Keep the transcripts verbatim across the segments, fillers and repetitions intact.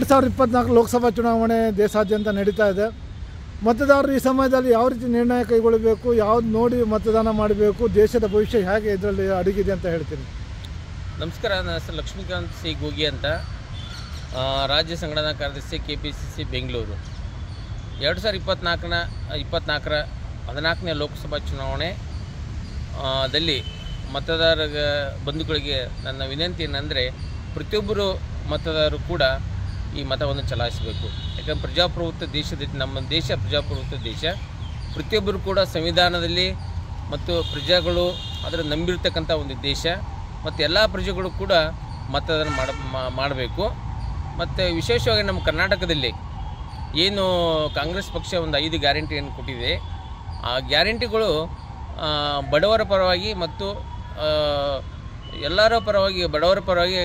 ಸಾವಿರದ ಇಪ್ಪತ್ತ್ನಾಲ್ಕು ಲೋಕಸಭಾ ಚುನಾವಣೆ ದೇಶಾದ್ಯಂತ ನಡೀತಾ ಇದೆ. ಮತದಾರರು ಈ ಸಮಯದಲ್ಲಿ ಯಾವ ರೀತಿ ನಿರ್ಣಯ ಕೈಗೊಳ್ಳಬೇಕು, ಯಾವ್ದು ನೋಡಿ ಮತದಾನ ಮಾಡಬೇಕು, ದೇಶದ ಭವಿಷ್ಯ ಹೇಗೆ ಇದರಲ್ಲಿ ಅಡಗಿದೆ ಅಂತ ಹೇಳ್ತೀನಿ. ನಮಸ್ಕಾರ. ನನ್ನ ಹೆಸರು ಲಕ್ಷ್ಮೀಕಾಂತ್ ಸಿ ಗೋಗಿ ಅಂತ, ರಾಜ್ಯ ಸಂಘಟನಾ ಕಾರ್ಯದರ್ಶಿ K P C C Bengaluru. ಎರಡು ಸಾವಿರದ ಇಪ್ಪತ್ತ್ನಾಲ್ಕನ ಇಪ್ಪತ್ತ್ನಾಲ್ಕರ ಹದಿನಾಲ್ಕನೇ ಲೋಕಸಭಾ ಚುನಾವಣೆ ದಲ್ಲಿ ಮತದಾರ ಬಂಧುಗಳಿಗೆ ನನ್ನ ವಿನಂತಿ ಏನಂದರೆ, ಪ್ರತಿಯೊಬ್ಬರು ಮತದಾರರು ಕೂಡ ಈ ಮತವನ್ನು ಚಲಾಯಿಸಬೇಕು. ಯಾಕಂದರೆ ಪ್ರಜಾಪ್ರಭುತ್ವ ದೇಶದ ನಮ್ಮ ದೇಶ ಪ್ರಜಾಪ್ರಭುತ್ವ ದೇಶ. ಪ್ರತಿಯೊಬ್ಬರು ಕೂಡ ಸಂವಿಧಾನದಲ್ಲಿ ಮತ್ತು ಪ್ರಜೆಗಳು ಅದರ ನಂಬಿರ್ತಕ್ಕಂಥ ಒಂದು ದೇಶ. ಮತ್ತು ಎಲ್ಲ ಪ್ರಜೆಗಳು ಕೂಡ ಮತದಾನ ಮಾಡ ಮಾಡಬೇಕು. ಮತ್ತು ವಿಶೇಷವಾಗಿ ನಮ್ಮ ಕರ್ನಾಟಕದಲ್ಲಿ ಏನು ಕಾಂಗ್ರೆಸ್ ಪಕ್ಷ ಒಂದು ಐದು ಗ್ಯಾರಂಟಿಯನ್ನು ಕೊಟ್ಟಿದೆ, ಆ ಗ್ಯಾರಂಟಿಗಳು ಬಡವರ ಪರವಾಗಿ ಮತ್ತು ಎಲ್ಲರ ಪರವಾಗಿ ಬಡವರ ಪರವಾಗಿ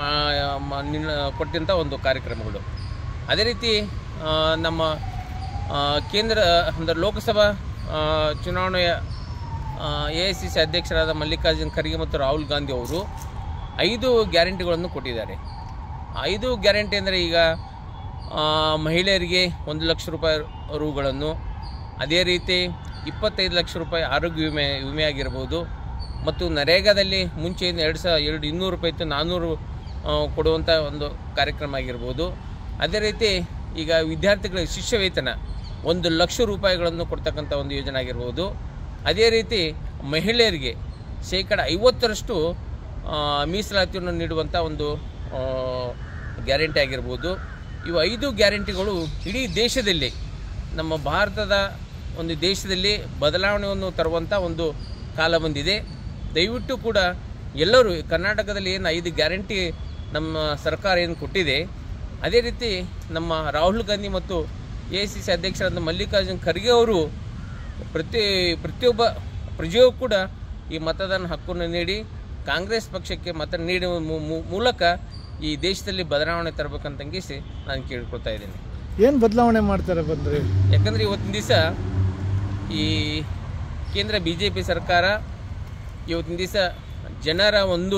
ಕೊಟ್ಟಂಥ ಒಂದು ಕಾರ್ಯಕ್ರಮಗಳು. ಅದೇ ರೀತಿ ನಮ್ಮ ಕೇಂದ್ರ ಅಂದರೆ ಲೋಕಸಭಾ ಚುನಾವಣೆಯ ಎ ಐ ಸಿ ಸಿ ಅಧ್ಯಕ್ಷರಾದ ಮಲ್ಲಿಕಾರ್ಜುನ್ ಖರ್ಗೆ ಮತ್ತು ರಾಹುಲ್ ಗಾಂಧಿ ಅವರು ಐದು ಗ್ಯಾರಂಟಿಗಳನ್ನು ಕೊಟ್ಟಿದ್ದಾರೆ. ಐದು ಗ್ಯಾರಂಟಿ ಅಂದರೆ ಈಗ ಮಹಿಳೆಯರಿಗೆ ಒಂದು ಲಕ್ಷ ರೂಪಾಯಿ ರುಗಳನ್ನು, ಅದೇ ರೀತಿ ಇಪ್ಪತ್ತೈದು ಲಕ್ಷ ರೂಪಾಯಿ ಆರೋಗ್ಯ ವಿಮೆ ವಿಮೆ ಆಗಿರ್ಬೋದು, ಮತ್ತು ನರೇಗಾದಲ್ಲಿ ಮುಂಚೆಯಿಂದ ಎರಡು ಸಾವಿರ ಎರಡು ಇನ್ನೂರು ರೂಪಾಯಿ ಇತ್ತು ನಾನ್ನೂರು ಕೊಡುವಂಥ ಒಂದು ಕಾರ್ಯಕ್ರಮ ಆಗಿರ್ಬೋದು. ಅದೇ ರೀತಿ ಈಗ ವಿದ್ಯಾರ್ಥಿಗಳಿಗೆ ಶಿಷ್ಯ ವೇತನ ಒಂದು ಲಕ್ಷ ರೂಪಾಯಿಗಳನ್ನು ಕೊಡ್ತಕ್ಕಂಥ ಒಂದು ಯೋಜನೆ ಆಗಿರ್ಬೋದು. ಅದೇ ರೀತಿ ಮಹಿಳೆಯರಿಗೆ ಶೇಕಡ ಐವತ್ತರಷ್ಟು ಮೀಸಲಾತಿಯನ್ನು ನೀಡುವಂಥ ಒಂದು ಗ್ಯಾರಂಟಿ ಆಗಿರ್ಬೋದು. ಇವು ಐದು ಗ್ಯಾರಂಟಿಗಳು ಇಡೀ ದೇಶದಲ್ಲಿ, ನಮ್ಮ ಭಾರತದ ಒಂದು ದೇಶದಲ್ಲಿ ಬದಲಾವಣೆಯನ್ನು ತರುವಂಥ ಒಂದು ಕಾಲ ಬಂದಿದೆ. ದಯವಿಟ್ಟು ಕೂಡ ಎಲ್ಲರೂ ಕರ್ನಾಟಕದಲ್ಲಿ ಏನು ಐದು ಗ್ಯಾರಂಟಿ ನಮ್ಮ ಸರ್ಕಾರ ಏನು ಕೊಟ್ಟಿದೆ, ಅದೇ ರೀತಿ ನಮ್ಮ ರಾಹುಲ್ ಗಾಂಧಿ ಮತ್ತು ಎ ಐ ಸಿ ಸಿ ಅಧ್ಯಕ್ಷರಾದ ಮಲ್ಲಿಕಾರ್ಜುನ್ ಖರ್ಗೆ ಅವರು ಪ್ರತಿ ಪ್ರತಿಯೊಬ್ಬ ಪ್ರಜೆಯೂ ಕೂಡ ಈ ಮತದಾನ ಹಕ್ಕನ್ನು ನೀಡಿ ಕಾಂಗ್ರೆಸ್ ಪಕ್ಷಕ್ಕೆ ಮತ ನೀಡುವ ಮೂಲಕ ಈ ದೇಶದಲ್ಲಿ ಬದಲಾವಣೆ ತರಬೇಕಂತಂಗಿಸಿ ನಾನು ಕೇಳ್ಕೊಳ್ತಾ ಇದ್ದೀನಿ. ಏನು ಬದಲಾವಣೆ ಮಾಡ್ತಾರೆ ಬಂದರೆ? ಯಾಕಂದರೆ ಇವತ್ತಿನ ದಿವಸ ಈ ಕೇಂದ್ರ ಬಿ ಜೆ ಪಿ ಸರ್ಕಾರ ಇವತ್ತಿನ ದಿವಸ ಜನರ ಒಂದು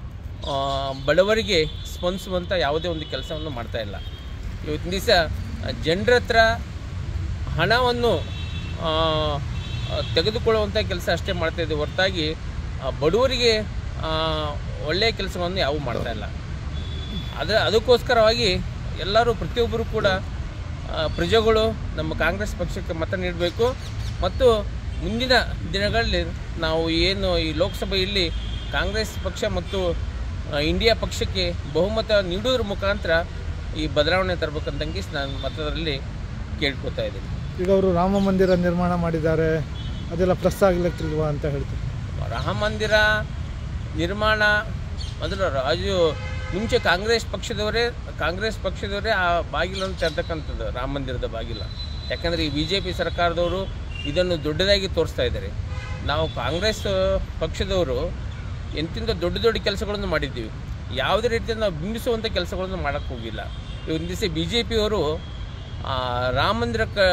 ಬಡವರಿಗೆ ಸ್ಪಂದಿಸುವಂಥ ಯಾವುದೇ ಒಂದು ಕೆಲಸವನ್ನು ಮಾಡ್ತಾಯಿಲ್ಲ. ಇವತ್ತಿನ ದಿವಸ ಜನರ ಹತ್ರ ಹಣವನ್ನು ತೆಗೆದುಕೊಳ್ಳುವಂಥ ಕೆಲಸ ಅಷ್ಟೇ ಮಾಡ್ತಾಯಿದೆ ಹೊರತಾಗಿ ಬಡವರಿಗೆ ಒಳ್ಳೆಯ ಕೆಲಸವನ್ನು ಯಾವ ಮಾಡ್ತಾಯಿಲ್ಲ. ಅದರ ಅದಕ್ಕೋಸ್ಕರವಾಗಿ ಎಲ್ಲರೂ ಪ್ರತಿಯೊಬ್ಬರು ಕೂಡ ಪ್ರಜೆಗಳು ನಮ್ಮ ಕಾಂಗ್ರೆಸ್ ಪಕ್ಷಕ್ಕೆ ಮತ ನೀಡಬೇಕು. ಮತ್ತು ಮುಂದಿನ ದಿನಗಳಲ್ಲಿ ನಾವು ಏನು ಈ ಲೋಕಸಭೆಯಲ್ಲಿ ಕಾಂಗ್ರೆಸ್ ಪಕ್ಷ ಮತ್ತು ಇಂಡಿಯಾ ಪಕ್ಷಕ್ಕೆ ಬಹುಮತ ನೀಡುವುದರ ಮುಖಾಂತರ ಈ ಬದಲಾವಣೆ ತರಬೇಕಂತಂಗಿ ನಾನು ಮತದಲ್ಲಿ ಕೇಳ್ಕೊತಾ ಇದ್ದೀನಿ. ಈಗ ಅವರು ರಾಮ ಮಂದಿರ ನಿರ್ಮಾಣ ಮಾಡಿದ್ದಾರೆ, ಅದೆಲ್ಲ ಪ್ಲಸ್ ಆಗ್ಲಿಕ್ಕಿಲ್ವಾ ಅಂತ ಹೇಳ್ತಾರೆ. ರಾಮ ಮಂದಿರ ನಿರ್ಮಾಣ ಮೊದಲು ರಾಜು ಮುಂಚೆ ಕಾಂಗ್ರೆಸ್ ಪಕ್ಷದವರೇ ಕಾಂಗ್ರೆಸ್ ಪಕ್ಷದವರೇ ಆ ಬಾಗಿಲನ್ನು ತೆರೆತಕ್ಕಂಥದ್ದು ರಾಮ ಮಂದಿರದ ಬಾಗಿಲ. ಯಾಕಂದರೆ ಈ ಬಿ ಜೆ ಪಿ ಸರ್ಕಾರದವರು ಇದನ್ನು ದೊಡ್ಡದಾಗಿ ತೋರಿಸ್ತಾ ಇದ್ದಾರೆ. ನಾವು ಕಾಂಗ್ರೆಸ್ ಪಕ್ಷದವರು ಎಂತಿಂತ ದೊಡ್ಡ ದೊಡ್ಡ ಕೆಲಸಗಳನ್ನು ಮಾಡಿದ್ದೀವಿ, ಯಾವುದೇ ರೀತಿಯಿಂದ ನಾವು ಬಿಂಬಿಸುವಂಥ ಕೆಲಸಗಳನ್ನು ಮಾಡೋಕ್ಕೆ ಹೋಗಿಲ್ಲ. ಇವತ್ತು ದಿವಸ ಬಿ ಜೆ ಪಿಯವರು ರಾಮ ಮಂದಿರಕ್ಕೆ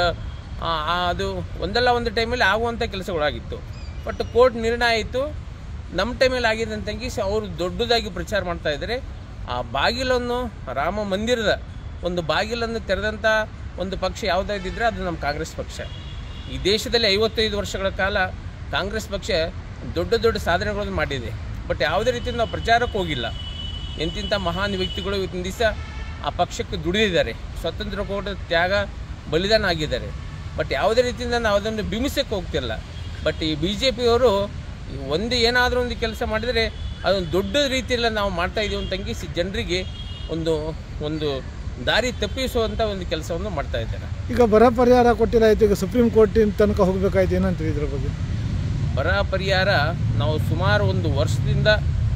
ಅದು ಒಂದಲ್ಲ ಒಂದು ಟೈಮಲ್ಲಿ ಆಗುವಂಥ ಕೆಲಸಗಳಾಗಿತ್ತು. ಬಟ್ ಕೋರ್ಟ್ ನಿರ್ಣಯ ಆಯಿತು, ನಮ್ಮ ಟೈಮಲ್ಲಿ ಆಗಿದೆ ಅಂತಂಗಿ ಅವರು ದೊಡ್ಡದಾಗಿ ಪ್ರಚಾರ ಮಾಡ್ತಾ ಇದ್ದಾರೆ. ಆ ಬಾಗಿಲನ್ನು ರಾಮ ಮಂದಿರದ ಒಂದು ಬಾಗಿಲನ್ನು ತೆರೆದಂಥ ಒಂದು ಪಕ್ಷ ಯಾವುದಾದಿದ್ದರೆ ಅದು ನಮ್ಮ ಕಾಂಗ್ರೆಸ್ ಪಕ್ಷ. ಈ ದೇಶದಲ್ಲಿ ಐವತ್ತೈದು ವರ್ಷಗಳ ಕಾಲ ಕಾಂಗ್ರೆಸ್ ಪಕ್ಷ ದೊಡ್ಡ ದೊಡ್ಡ ಸಾಧನೆಗಳನ್ನು ಮಾಡಿದೆ. ಬಟ್ ಯಾವುದೇ ರೀತಿಯಿಂದ ನಾವು ಪ್ರಚಾರಕ್ಕೆ ಹೋಗಿಲ್ಲ. ಎಂತಿಂಥ ಮಹಾನ್ ವ್ಯಕ್ತಿಗಳು ಇವತ್ತಿನ ದಿವಸ ಆ ಪಕ್ಷಕ್ಕೆ ದುಡಿದಿದ್ದಾರೆ, ಸ್ವಾತಂತ್ರ್ಯ ಕೋಟ ತ್ಯಾಗ ಬಲಿದಾನ ಆಗಿದ್ದಾರೆ. ಬಟ್ ಯಾವುದೇ ರೀತಿಯಿಂದ ನಾವು ಅದನ್ನು ಬಿಂಬಿಸಕ್ಕೆ ಹೋಗ್ತಿಲ್ಲ. ಬಟ್ ಈ ಬಿ ಜೆ ಪಿಯವರು ಒಂದು ಏನಾದರೂ ಒಂದು ಕೆಲಸ ಮಾಡಿದರೆ ಅದೊಂದು ದೊಡ್ಡ ರೀತಿಯಲ್ಲಿ ನಾವು ಮಾಡ್ತಾ ಇದ್ದೀವಿ ಅಂತಂಗಿಸಿ ಜನರಿಗೆ ಒಂದು ಒಂದು ದಾರಿ ತಪ್ಪಿಸುವಂಥ ಒಂದು ಕೆಲಸವನ್ನು ಮಾಡ್ತಾ ಇದ್ದಾರೆ. ಈಗ ಬರ ಪರಿಹಾರ ಕೊಟ್ಟಿಲ್ಲ, ಈಗ ಸುಪ್ರೀಂ ಕೋರ್ಟಿನ ತನಕ ಹೋಗಬೇಕಾಯ್ತು, ಏನಂತೀವಿ ಇದ್ರ ಬಗ್ಗೆ? ಬರ ಪರಿಹಾರ ನಾವು ಸುಮಾರು ಒಂದು ವರ್ಷದಿಂದ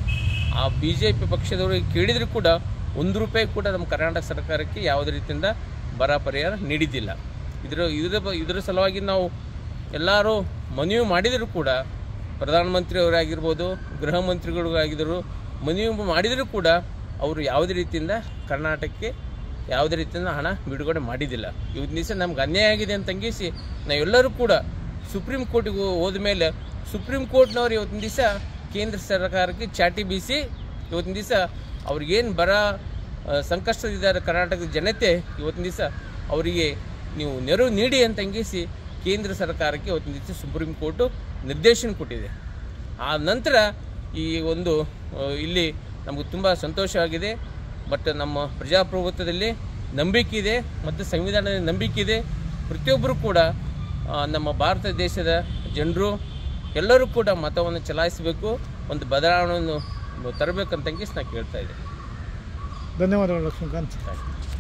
ಆ ಬಿ ಜೆ ಪಿ ಪಕ್ಷದವರಿಗೆ ಕೇಳಿದರೂ ಕೂಡ ಒಂದು ರೂಪಾಯಿ ಕೂಡ ನಮ್ಮ ಕರ್ನಾಟಕ ಸರ್ಕಾರಕ್ಕೆ ಯಾವುದೇ ರೀತಿಯಿಂದ ಬರ ಪರಿಹಾರ ನೀಡಿದ್ದಿಲ್ಲ. ಇದರ ಇದರ ಇದರ ಸಲುವಾಗಿ ನಾವು ಎಲ್ಲರೂ ಮನವಿ ಮಾಡಿದರೂ ಕೂಡ ಪ್ರಧಾನಮಂತ್ರಿಯವರಾಗಿರ್ಬೋದು, ಗೃಹ ಮಂತ್ರಿಗಳಿಗಾಗಿದ್ದರು ಮನವಿ ಮಾಡಿದರೂ ಕೂಡ ಅವರು ಯಾವುದೇ ರೀತಿಯಿಂದ ಕರ್ನಾಟಕಕ್ಕೆ ಯಾವುದೇ ರೀತಿಯಿಂದ ಹಣ ಬಿಡುಗಡೆ ಮಾಡಿದ್ದಿಲ್ಲ. ಇವತ್ತು ದಿವಸ ನಮ್ಗೆ ಅನ್ಯಾಯ ಆಗಿದೆ ಅಂತಂಗಿಸಿ ನಾವೆಲ್ಲರೂ ಕೂಡ ಸುಪ್ರೀಂ ಕೋರ್ಟಿಗೆ ಹೋದ ಮೇಲೆ ಸುಪ್ರೀಂ ಕೋರ್ಟ್ನವ್ರು ಇವತ್ತಿನ ದಿವಸ ಕೇಂದ್ರ ಸರ್ಕಾರಕ್ಕೆ ಚಾಟಿ ಬೀಸಿ ಇವತ್ತಿನ ದಿವಸ ಅವ್ರಿಗೇನು ಬರ ಸಂಕಷ್ಟದಿದ್ದಾರೆ ಕರ್ನಾಟಕದ ಜನತೆ ಇವತ್ತಿನ ದಿವಸ ಅವರಿಗೆ ನೀವು ನೆರವು ನೀಡಿ ಅಂತ ಅಂಗಿಸಿ ಕೇಂದ್ರ ಸರ್ಕಾರಕ್ಕೆ ಇವತ್ತಿನ ದಿವಸ ಸುಪ್ರೀಂ ಕೋರ್ಟು ನಿರ್ದೇಶನ ಕೊಟ್ಟಿದೆ. ಆ ನಂತರ ಈ ಒಂದು ಇಲ್ಲಿ ನಮಗೆ ತುಂಬ ಸಂತೋಷವಾಗಿದೆ. ಬಟ್ ನಮ್ಮ ಪ್ರಜಾಪ್ರಭುತ್ವದಲ್ಲಿ ನಂಬಿಕೆ ಇದೆ ಮತ್ತು ಸಂವಿಧಾನದಲ್ಲಿ ನಂಬಿಕೆ ಇದೆ. ಪ್ರತಿಯೊಬ್ಬರು ಕೂಡ ನಮ್ಮ ಭಾರತ ದೇಶದ ಜನರು ಎಲ್ಲರೂ ಕೂಡ ಮತವನ್ನು ಚಲಾಯಿಸಬೇಕು, ಒಂದು ಬದಲಾವಣೆಯನ್ನು ತರಬೇಕಂತಂಗಿ ನಾನು ಕೇಳ್ತಾ ಇದ್ದೆ. ಧನ್ಯವಾದಗಳು ಲಕ್ಷ್ಮೀಕಾಂತ್.